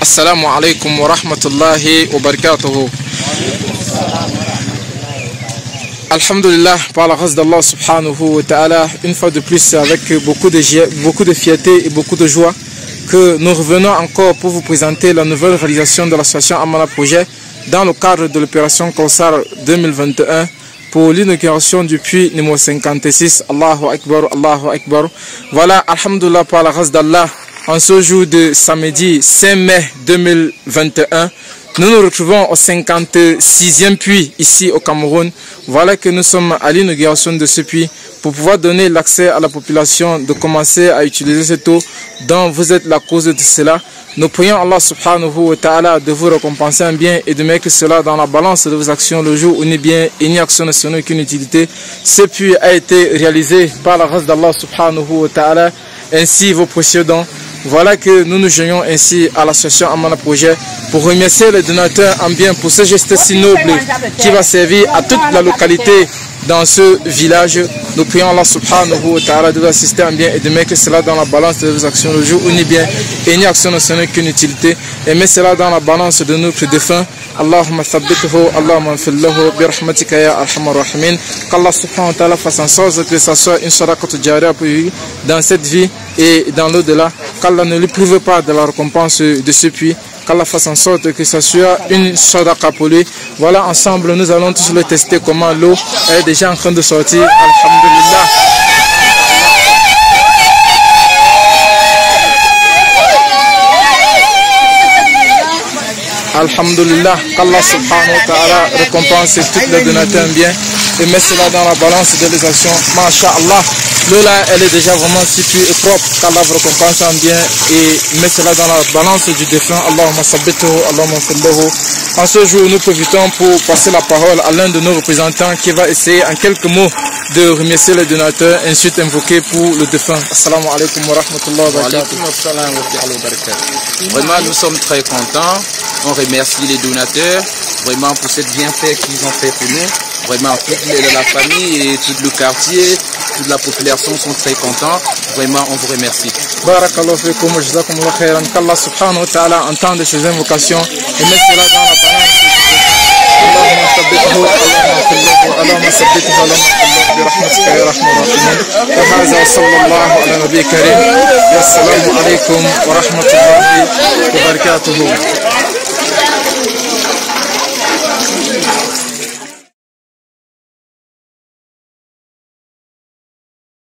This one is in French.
Assalamu alaikum wa rahmatullahi wa barakatuhu. Alhamdulillah, par la grâce d'Allah subhanahu wa ta'ala, une fois de plus avec beaucoup de fierté et beaucoup de joie que nous revenons encore pour vous présenter la nouvelle réalisation de l'association Amana Projet dans le cadre de l'opération Kawsar 2021 pour l'inauguration du puits numéro 56. Allahu Akbar, Allahu Akbar. Voilà, alhamdulillah, par la grâce d'Allah, en ce jour de samedi 5 mai 2021, nous nous retrouvons au 56e puits ici au Cameroun. Voilà que nous sommes à l'inauguration de ce puits pour pouvoir donner l'accès à la population de commencer à utiliser cette eau dont vous êtes la cause de cela. Nous prions Allah subhanahu wa ta'ala de vous récompenser en bien et de mettre cela dans la balance de vos actions le jour où ni bien et ni action ne sont aucune utilité. Ce puits a été réalisé par la grâce d'Allah subhanahu wa ta'ala, ainsi vos précieux dons. Voilà que nous nous joignons ainsi à l'association Amana Projet pour remercier les donateurs en bien pour ce geste si noble qui va servir à toute la localité dans ce village. Nous prions Allah subhanahu wa ta'ala de vous assister en bien et de mettre cela dans la balance de vos actions le jour où ni bien et ni action ne sont aucune utilité, et mettre cela dans la balance de notre défunt. Allahumma thabbithu, Allahumma anfillahu bi rahmatika ya arhamar rahimin. Qu'Allah subhanahu wa ta'ala fasse en sorte que ça soit une sadaqat jariya pour lui dans cette vie et dans l'au-delà. Qu'Allah ne lui prive pas de la récompense de ce puits. Qu'Allah fasse en sorte que ça soit une sadaqa pour lui. Voilà, ensemble, nous allons tous le tester comment l'eau est déjà en train de sortir. Alhamdulillah. Alhamdulillah, qu'Allah subhanahu wa ta'ala récompense tous les donateurs bien et met cela dans la balance de les actions. Masha'Allah, l'eau là, elle est déjà vraiment si pure et propre. Qu'Allah vous récompense en bien et met cela dans la balance du défunt. Allahumma sabbituhu, Allahumma fillahu. En ce jour, nous profitons pour passer la parole à l'un de nos représentants qui va essayer en quelques mots de remercier les donateurs, ensuite invoquer pour le défunt. Assalamu alaikum wa rahmatullahi wa barakatuh. Vraiment, nous sommes très contents. On remercie les donateurs vraiment pour cette bienfait qu'ils ont fait pour nous. Vraiment, toute la famille et tout le quartier, toute la population sont très contents. Vraiment, on vous remercie. Barakallahu fikum wa jazakumullahu khairan. Qu'Allah subhanahu wa ta'ala entende ces invocations et met cela dans la balance. Allahumma thabbithu, Allahumma sabbithu, Allahumma birahmatika ya arhamar rahimin. Wa hadha sallallahu ala nabiyyil karim. Assalamu alaikum wa rahmatullahi wa barakatuh.